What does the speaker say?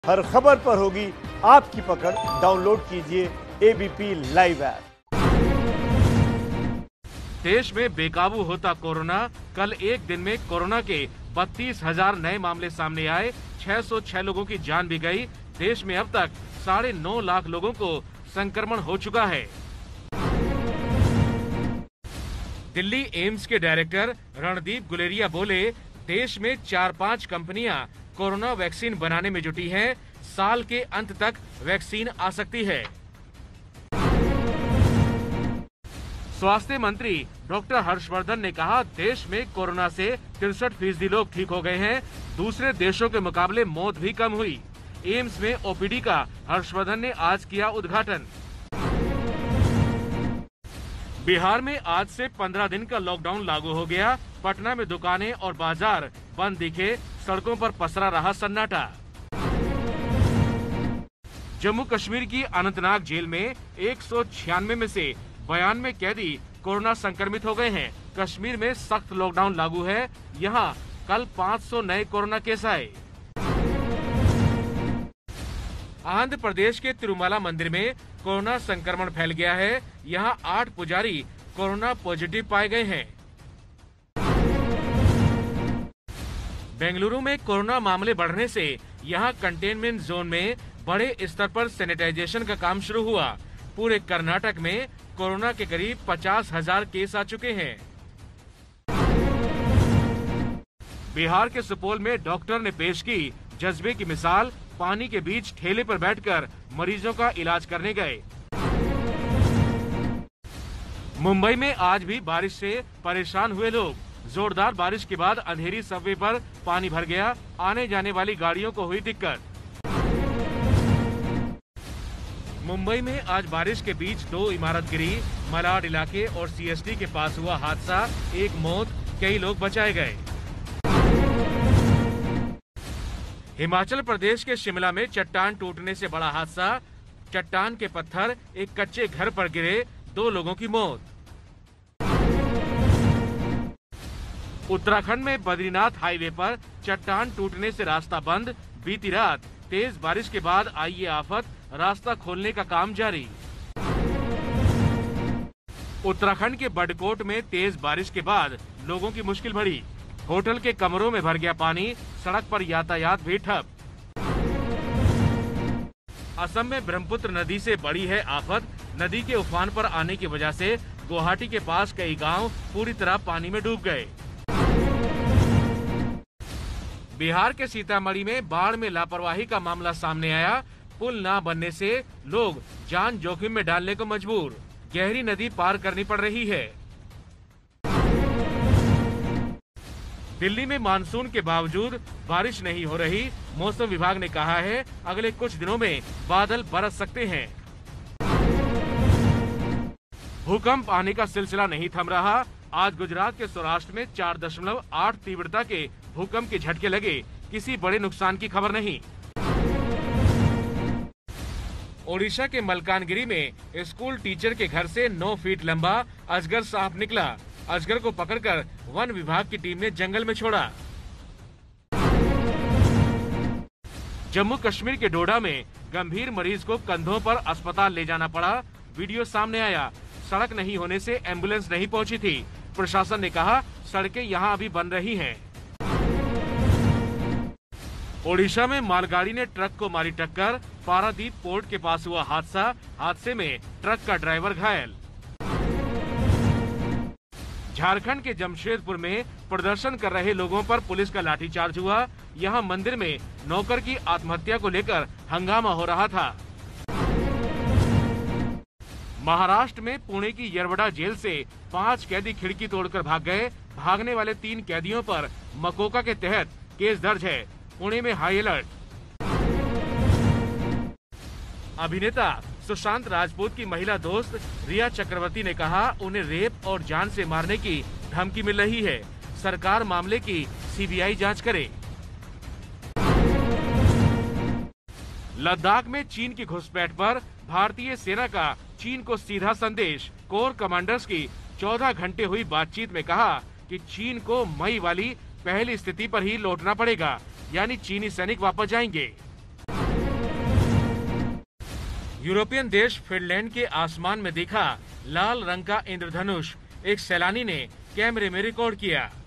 हर खबर पर होगी आपकी पकड़। डाउनलोड कीजिए एबीपी लाइव ऐप। देश में बेकाबू होता कोरोना। कल एक दिन में कोरोना के 32,000 नए मामले सामने आए। 606 लोगों की जान भी गई। देश में अब तक 9.5 लाख लोगों को संक्रमण हो चुका है। दिल्ली एम्स के डायरेक्टर रणदीप गुलेरिया बोले, देश में 4-5 कंपनियां कोरोना वैक्सीन बनाने में जुटी हैं। साल के अंत तक वैक्सीन आ सकती है। स्वास्थ्य मंत्री डॉक्टर हर्षवर्धन ने कहा, देश में कोरोना से 63% लोग ठीक हो गए हैं। दूसरे देशों के मुकाबले मौत भी कम हुई। एम्स में ओपीडी का हर्षवर्धन ने आज किया उद्घाटन। बिहार में आज से 15 दिन का लॉकडाउन लागू हो गया। पटना में दुकानें और बाजार बंद दिखे। सड़कों पर पसरा रहा सन्नाटा। जम्मू कश्मीर की अनंतनाग जेल में 196 में से 92 कैदी कोरोना संक्रमित हो गए हैं। कश्मीर में सख्त लॉकडाउन लागू है। यहां कल 500 नए कोरोना केस आए। आंध्र प्रदेश के तिरुमला मंदिर में कोरोना संक्रमण फैल गया है। यहां 8 पुजारी कोरोना पॉजिटिव पाए गए हैं। बेंगलुरु में कोरोना मामले बढ़ने से यहां कंटेनमेंट जोन में बड़े स्तर पर सैनिटाइजेशन का काम शुरू हुआ। पूरे कर्नाटक में कोरोना के करीब 50,000 केस आ चुके हैं। बिहार के सुपौल में डॉक्टर ने पेश की जज्बे की मिसाल। पानी के बीच ठेले पर बैठकर मरीजों का इलाज करने गए। मुंबई में आज भी बारिश से परेशान हुए लोग। जोरदार बारिश के बाद अंधेरी सबवे पर पानी भर गया। आने जाने वाली गाड़ियों को हुई दिक्कत। मुंबई में आज बारिश के बीच 2 इमारत गिरी। मलाड इलाके और सीएसटी के पास हुआ हादसा। 1 मौत, कई लोग बचाए गए। हिमाचल प्रदेश के शिमला में चट्टान टूटने से बड़ा हादसा। चट्टान के पत्थर एक कच्चे घर पर गिरे। 2 लोगों की मौत। उत्तराखंड में बद्रीनाथ हाईवे पर चट्टान टूटने से रास्ता बंद। बीती रात तेज बारिश के बाद आई ये आफत। रास्ता खोलने का काम जारी। उत्तराखंड के बड़कोट में तेज बारिश के बाद लोगों की मुश्किल बढ़ी। होटल के कमरों में भर गया पानी। सड़क पर यातायात भी ठप। असम में ब्रह्मपुत्र नदी से बड़ी है आफत। नदी के उफान पर आने की वजह से गुवाहाटी के पास कई गांव पूरी तरह पानी में डूब गए। बिहार के सीतामढ़ी में बाढ़ में लापरवाही का मामला सामने आया। पुल न बनने से लोग जान जोखिम में डालने को मजबूर। गहरी नदी पार करनी पड़ रही है। दिल्ली में मानसून के बावजूद बारिश नहीं हो रही। मौसम विभाग ने कहा है, अगले कुछ दिनों में बादल बरस सकते हैं। भूकंप आने का सिलसिला नहीं थम रहा। आज गुजरात के सौराष्ट्र में 4.8 तीव्रता के भूकंप के झटके लगे। किसी बड़े नुकसान की खबर नहीं। ओडिशा के मलकानगिरी में स्कूल टीचर के घर से 9 फीट लंबा अजगर सांप निकला। अजगर को पकड़कर वन विभाग की टीम ने जंगल में छोड़ा। जम्मू कश्मीर के डोडा में गंभीर मरीज को कंधों पर अस्पताल ले जाना पड़ा। वीडियो सामने आया। सड़क नहीं होने से एम्बुलेंस नहीं पहुंची थी। प्रशासन ने कहा, सड़कें यहां अभी बन रही हैं। ओडिशा में मालगाड़ी ने ट्रक को मारी टक्कर। पारादीप पोर्ट के पास हुआ हादसा। हादसे में ट्रक का ड्राइवर घायल। झारखंड के जमशेदपुर में प्रदर्शन कर रहे लोगों पर पुलिस का लाठीचार्ज हुआ। यहां मंदिर में नौकर की आत्महत्या को लेकर हंगामा हो रहा था। महाराष्ट्र में पुणे की यरवड़ा जेल से 5 कैदी खिड़की तोड़कर भाग गए। भागने वाले 3 कैदियों पर मकोका के तहत केस दर्ज है। पुणे में हाई अलर्ट। अभिनेता सुशांत राजपूत की महिला दोस्त रिया चक्रवर्ती ने कहा, उन्हें रेप और जान से मारने की धमकी मिल रही है। सरकार मामले की सीबीआई जांच करे। लद्दाख में चीन की घुसपैठ पर भारतीय सेना का चीन को सीधा संदेश। कोर कमांडर्स की 14 घंटे हुई बातचीत में कहा कि चीन को मई वाली पहली स्थिति पर ही लौटना पड़ेगा, यानी चीनी सैनिक वापस जाएंगे। यूरोपियन देश फिनलैंड के आसमान में दिखा लाल रंग का इंद्रधनुष एक सैलानी ने कैमरे में रिकॉर्ड किया।